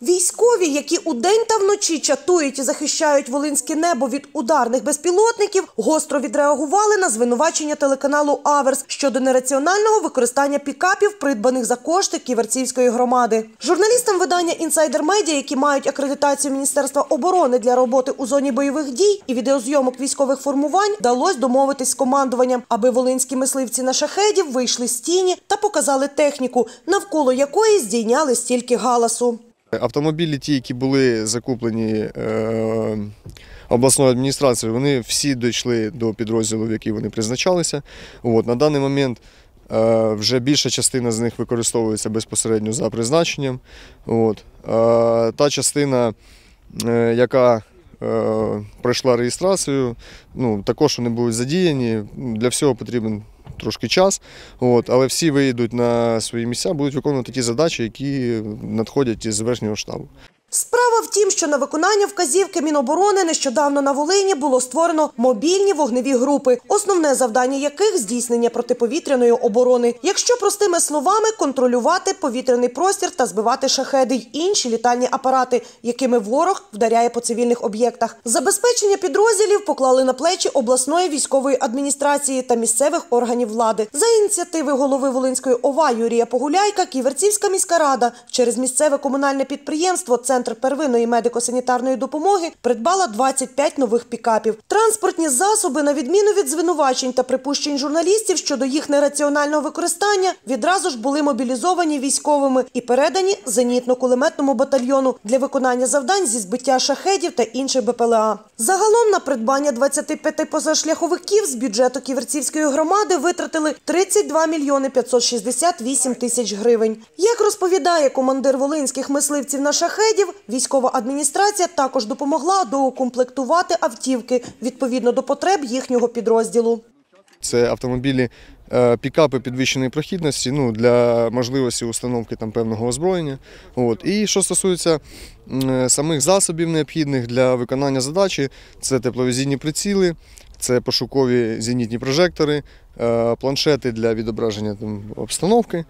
Військові, які удень та вночі чатують і захищають волинське небо від ударних безпілотників, гостро відреагували на звинувачення телеканалу «Аверс» щодо нераціонального використання пікапів, придбаних за кошти Ківерцівської громади. Журналістам видання «Інсайдер Медіа», які мають акредитацію Міністерства оборони для роботи у зоні бойових дій і відеозйомок військових формувань, вдалося домовитись з командуванням, аби волинські мисливці на шахедів вийшли з тіні та показали техніку, навколо якої здійняли стільки галасу. Автомобілі ті, які були закуплені обласною адміністрацією, вони всі дійшли до підрозділу, в який вони призначалися. На даний момент вже більша частина з них використовується безпосередньо за призначенням. Та частина, яка пройшла реєстрацію, також вони будуть задіяні. Для всього потрібен трошки час, але всі виїдуть на свої місця, будуть виконувати ті задачі, які надходять із верхнього штабу. Справа в тім, що на виконання вказівки Міноборони нещодавно на Волині було створено мобільні вогневі групи, основне завдання яких – здійснення протиповітряної оборони. Якщо простими словами – контролювати повітряний простір та збивати шахеди й інші літальні апарати, якими ворог вдаряє по цивільних об'єктах. Забезпечення підрозділів поклали на плечі обласної військової адміністрації та місцевих органів влади. За ініціативи голови Волинської ОВА Юрія Погуляйка Ківерцівська міська рада через місцеве комунальне підприємство «Центр первинної медико-санітарної допомоги» придбала 25 нових пікапів. Транспортні засоби, на відміну від звинувачень та припущень журналістів щодо їх нераціонального використання, відразу ж були мобілізовані військовими і передані зенітно-кулеметному батальйону для виконання завдань зі збиття шахедів та інших БПЛА. Загалом на придбання 25 позашляховиків з бюджету Ківерцівської громади витратили 32 мільйони 568 тисяч гривень. Як розповідає командир волинських мисливців на шахедів, військова адміністрація також допомогла доукомплектувати автівки відповідно до потреб їхнього підрозділу. Це автомобілі, пікапи підвищеної прохідності для можливості установки певного озброєння. І що стосується самих засобів необхідних для виконання задачі, це тепловізійні приціли, це пошукові зенітні прожектори, планшети для відображення обстановки.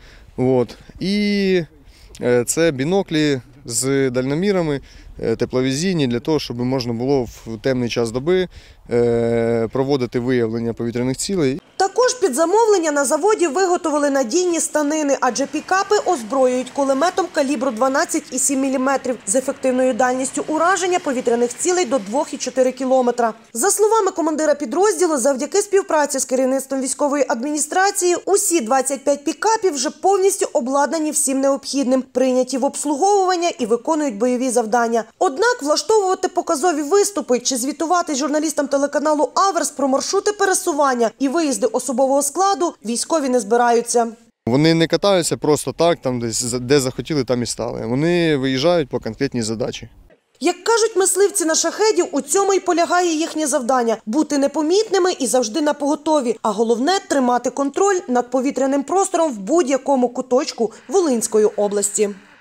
І це біноклі з дальномірами, тепловізійні, для того, щоб можна було в темний час доби проводити виявлення повітряних цілей. Також під замовлення на заводі виготовили надійні станини, адже пікапи озброюють кулеметом калібру 12,7 мм з ефективною дальністю ураження повітряних цілей до 2,4 км. За словами командира підрозділу, завдяки співпраці з керівництвом військової адміністрації, усі 25 пікапів вже повністю обладнані всім необхідним, прийняті в обслуговування і виконують бойові завдання. Однак влаштовувати показові виступи чи звітувати журналістам телеканалу «Аверс» про маршрути пересування і виїзди особового складу військові не збираються. Вони не катаються просто так, де захотіли, там і стали. Вони виїжджають по конкретній задачі. Як кажуть мисливці на шахедів, у цьому й полягає їхнє завдання – бути непомітними і завжди напоготові, а головне – тримати контроль над повітряним простором в будь-якому куточку Волинської області.